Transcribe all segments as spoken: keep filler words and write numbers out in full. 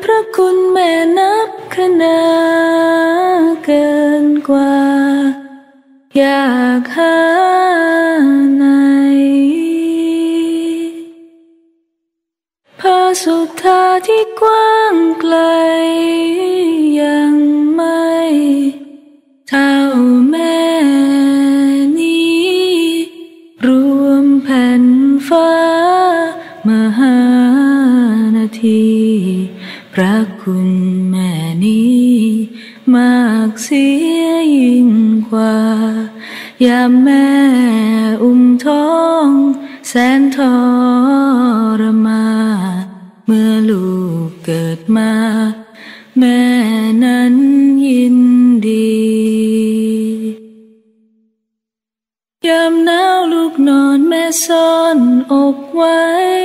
พระคุณแม่นับคะนาเกินกว่าอยากหาไหนพระสุธธาที่กว้างไกลยังไม่เท่าแม่นี้รวมแผ่นฟ้ามหานาทีพระคุณแม่นี้มากเสียยิ่งกว่ายามแม่อุ้มท้องแสนทรมานเมื่อลูกเกิดมาแม่นั้นยินดียามหนาวลูกนอนแม่ซ่อนอกไว้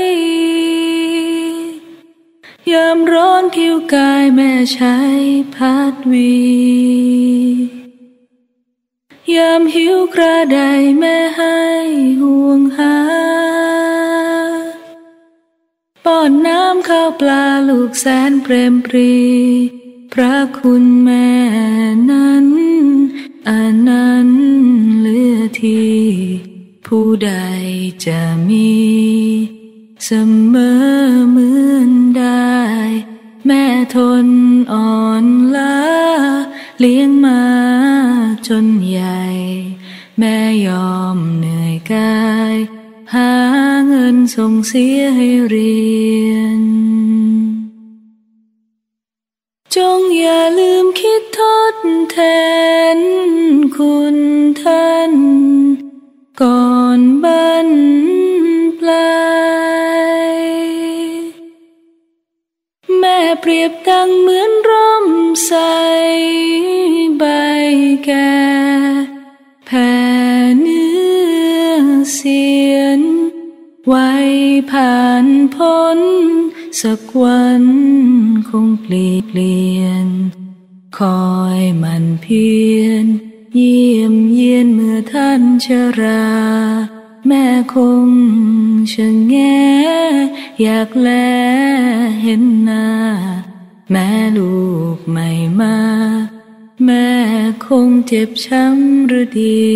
ยามร้อนผิวกายแม่ใช้พัดวียามหิวกระไดแม่ให้ห่วงหาป้อนน้ำข้าวปลาลูกแสนเปรมปรีพระคุณแม่นั้นอันนั้นเหลือที่ผู้ใดจะมีเสมอเหมือนได้แม่ทนอ่อนล้าเลี้ยงมาจนใหญ่แม่ยอมเหนื่อยกายหาเงินส่งเสียให้เรียนจงอย่าลืมคิดทดแทนคุณท่านก่อนบรรปลายแม่เปรียบดังเหมือนร่มใสใบแก่แผ่เนื้อเสียนไว้ผ่านพ้นสักวันคงเปลี่ยนคอยมันเพียรเยี่ยมเยียนเมื่อท่านชราแม่คงชะแงอยากแลเห็นหน้าแม่ลูกไม่มาแม่คงเจ็บช้ำหรือดี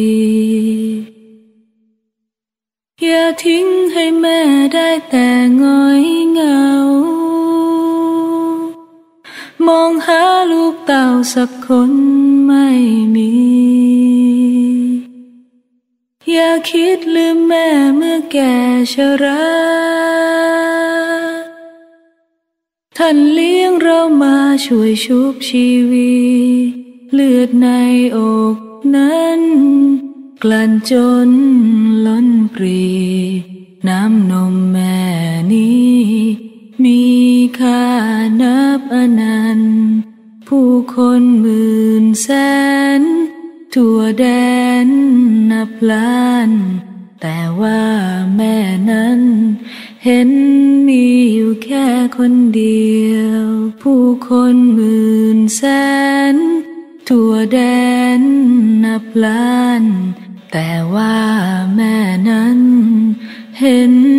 อย่าทิ้งให้แม่ได้แต่ง้อยเหงามองหาลูกเต่าสักคนไม่มีอย่าคิดลืมแม่เมื่อแก่ชราท่านเลี้ยงเรามาช่วยชุบชีวีเลือดในอกนั้นกลั่นจนล้นปรีน้ำนมแม่นี้มีค่านับอนันต์ผู้คนหมื่นแสนทั่วแดนนับล้านแต่ว่าแม่นั้นเห็นมีอยู่แค่คนเดียวผู้คนหมื่นแสนทั่วแดนนับล้านแต่ว่าแม่นั้นเห็น